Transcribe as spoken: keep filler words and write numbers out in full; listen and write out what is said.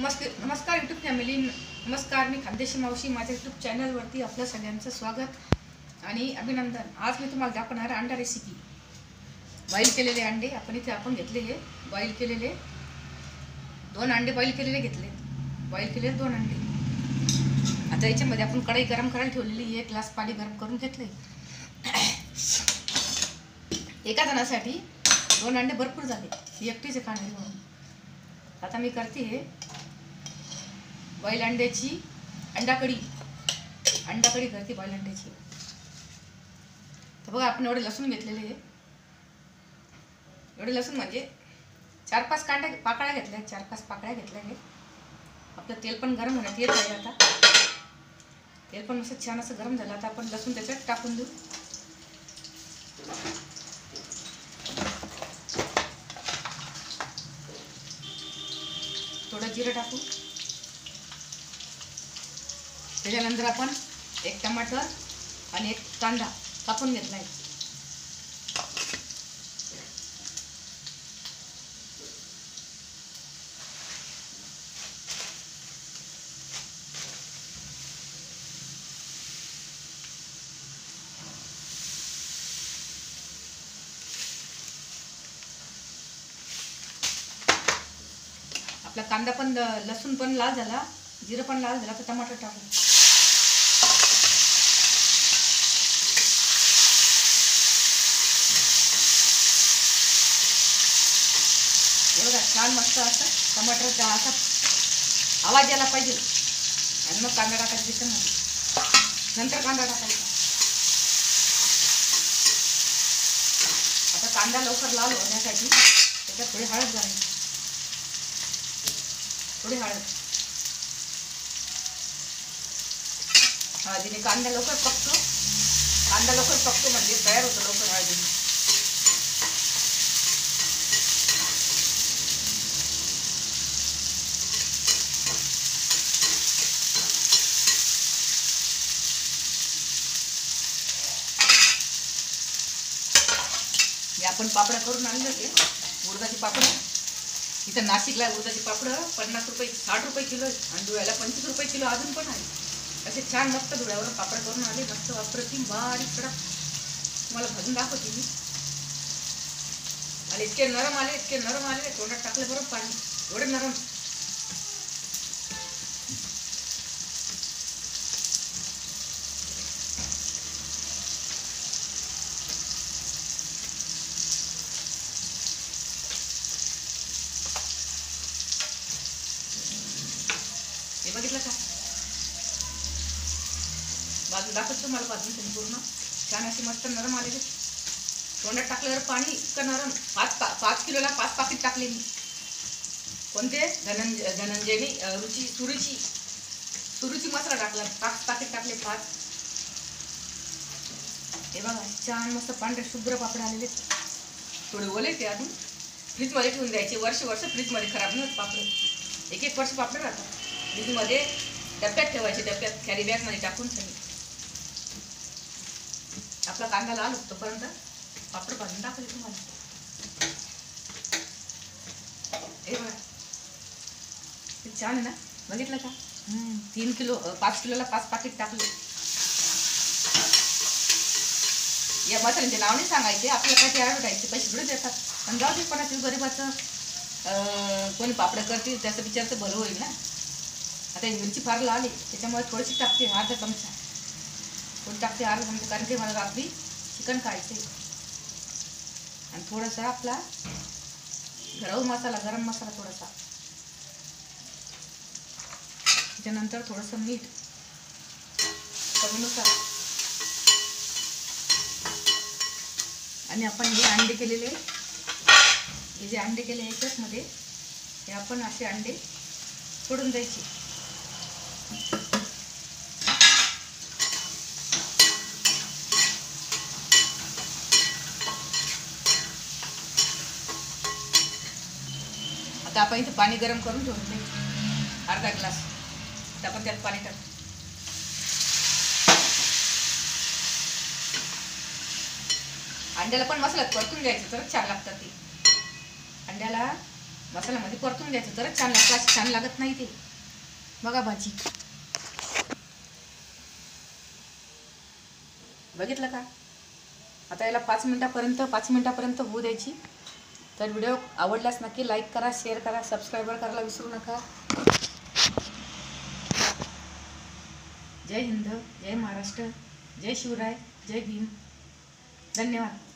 नमस्कार नमस्कार YouTube family. नमस्कार, मी खानदेशी मावशी. माझ्या यूट्यूब चॅनलवरती आपलं सगळ्यांचं स्वागत आणि अभिनंदन. आज मी तुम्हाला दाखवणार अंडा रेसिपी. बॉईल केलेले अंडे आपण इथे आपण घेतले. हे बॉईल केलेले दोन अंडे बॉईल केलेले घेतले. बॉईल केलेले दोन अंडे. आता याच्यामध्ये आपण कढई गरम करायला ठेवलेली. एक ग्लास पाणी गरम करून घेतले. एका जणासाठी दोन अंडे भरपूर झाले. एकटीच खाणार म्हणून आता मी करते हे बॉईल अंड्याची अंडा कढी. अंडा कढी करते बॉईल अंड्याची. तर बघा, आपण एवढे लसूण घेतलेले आहे. एवढे लसूण म्हणजे चार पाच कांड्या पाकळ्या घेतल्या. चार पाच पाकळ्या घेतल्या आहे. आपलं तेल पण गरम होण्यात येत आहे. आता तेल पण मस्त छान असं गरम झालं. आता आपण लसूण त्याच्यात टाकून देऊ. थोडं जिरं टाकू. त्याच्यानंतर आपण एक टमाटर आणि एक कांदा कापून घेतला आहे. आपला कांदा पण लसूण पण लाल झाला, जिरं पण लाल झाला. तर टमाटर टाकू. एवढा छान मस्त असं टमाटरचा असा आवाज यायला पाहिजे आणि मग कांदा टाकायचा त्याच्यामध्ये. नंतर कांदा टाकायचा. आता कांदा लवकर लाल होण्यासाठी त्याच्यात थोडी हळद घालायची. थोडी हळद. हळदीने कांदा लवकर पकतो. कांदा लवकर पकतो म्हणजे तयार होतो लवकर हळदीने. हे आपण पापड्या करून आणले होते. उडदाची पापड. इथं नाशिकला उडदाची पापडं पन्नास रुपये साठ रुपये किलो आहे. आणि धुळ्याला पंचवीस रुपये किलो अजून पण आहे. असे छान मस्त धुळ्यावर पापड करून आले. मस्त अप्रतिम बारीक कडक. तुम्हाला भाजून दाखवते मी. आणि इतके नरम आले, इतके नरम आले. तोंडात टाकले बरोबर पाणी. एवढे नरम. हे बघितलं का? बाजू दाखवतो तुम्हाला बाजून पूर्ण छान अशी मस्त नरम आलेले. तोंडात टाकल्यावर पाणी इतकं नरम. पाच पा पाच किलोला पाच पाकिट टाकले मी. कोणते? धनंजय धनंजयनी रुची सुरुची सुरुची मसाला टाकला. पाच पाकिट टाकले. पाच. हे बघा छान मस्त पांढरे शुभ्र पापड आलेले. थोडे ओले ते अजून फ्रीजमध्ये ठेवून द्यायचे. वर्ष वर्ष फ्रीजमध्ये खराब नाही होत पापड. एक एक वर्ष पापड राहतात. फ्रीजमध्ये डब्यात ठेवायचे. डब्यात कॅरी बॅगमध्ये टाकून सगळी. आपला कांदा लाल होतोपर्यंत पापड भाजून टाकायचे तुम्हाला. हे बघा ते छान आहे ना. बघितलं का? तीन किलो पाच किलोला पाच पाकिट टाकले. या मसाल्यांचे नाव नाही सांगायचे. आपल्याला काय तयार करायचे पैसे थोडे देतात. पण जाऊ दे, कोणाचं गरीबाचं कोणी पापड करतील त्याचं विचारचं भलं होईल ना. आता ही मिरची फार लाल आहे त्याच्यामुळे थोडीशी टाकते. अर्धा चमचा थोडी टाकते. अर्धा चमचा कारण की मला रात्री चिकन खायचे. आणि थोडासा आपला गरम मसाला गरम मसाला थोडासा. त्याच्यानंतर थोडंसं मीठ चवीनुसार. आणि आपण हे अंडे केलेले हे जे अंडे केले याच्यामध्ये हे आपण असे अंडे सोडून द्यायचे. आता आपण इथे पाणी गरम करून ठेवून द्यायचं अर्धा ग्लास. तर आपण त्यात पाणी टाकू. अंड्याला पण मसाल्यात परतून घ्यायचं तर छान लागतात ती. अंड्याला मसाल्यामध्ये परतून द्यायचं तरच छान लागतं, अशी छान लागत नाही ते. बघा भाजी बघितलं का. आता याला पाच मिनटापर्यंत पाच मिनटापर्यंत होऊ द्यायची. तर व्हिडिओ आवडल्यास नक्की लाईक करा, शेअर करा, सबस्क्राईबर करायला विसरू नका. जय हिंद, जय महाराष्ट्र, जय शिवराय, जय भीम. धन्यवाद.